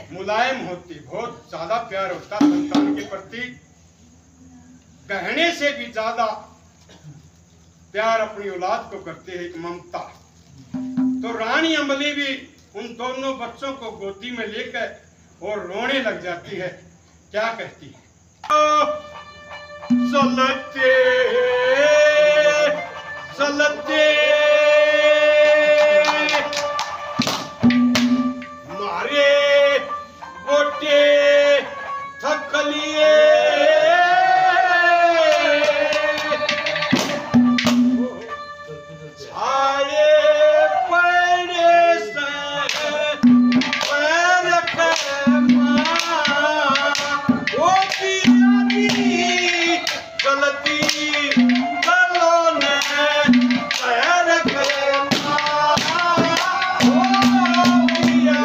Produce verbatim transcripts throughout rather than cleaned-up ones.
मुलायम होती, बहुत ज्यादा प्यार होता संतान के प्रति। कहने से भी ज्यादा प्यार अपनी औलाद को करते हैं, एक ममता। तो रानी अम्बली भी उन दोनों बच्चों को गोदी में लेकर और रोने लग जाती है। क्या कहती है? चलते चलते मारे गोटे थक लिए, छाए पड़े से पैर कमा, वो पियादी चलती चलो ने पैर कमा, वो पिया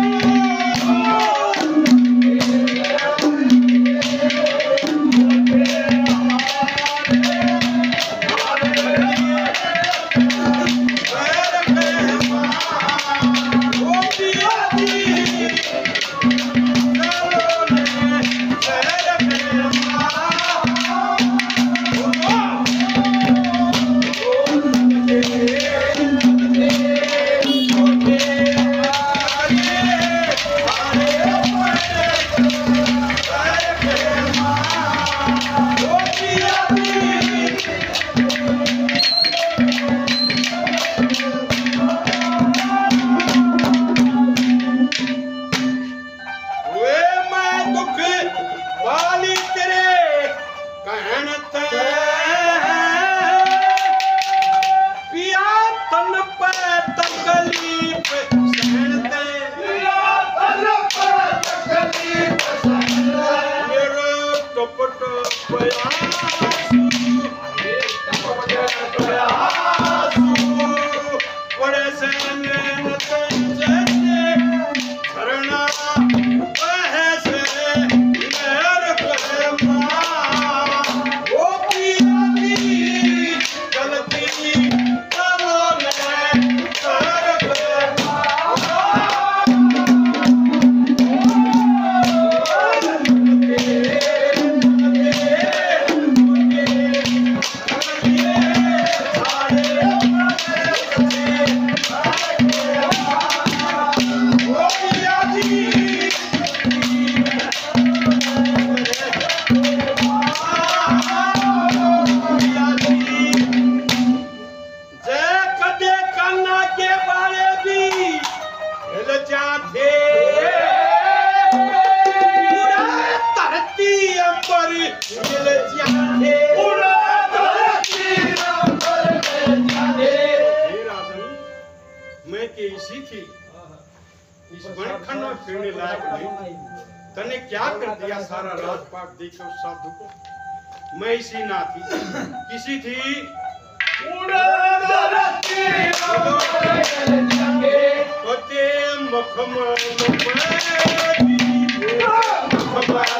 तने क्या कर दिया सारा राजपाट देखो साधु को। मैं इसी ना थी किसी थी मखमल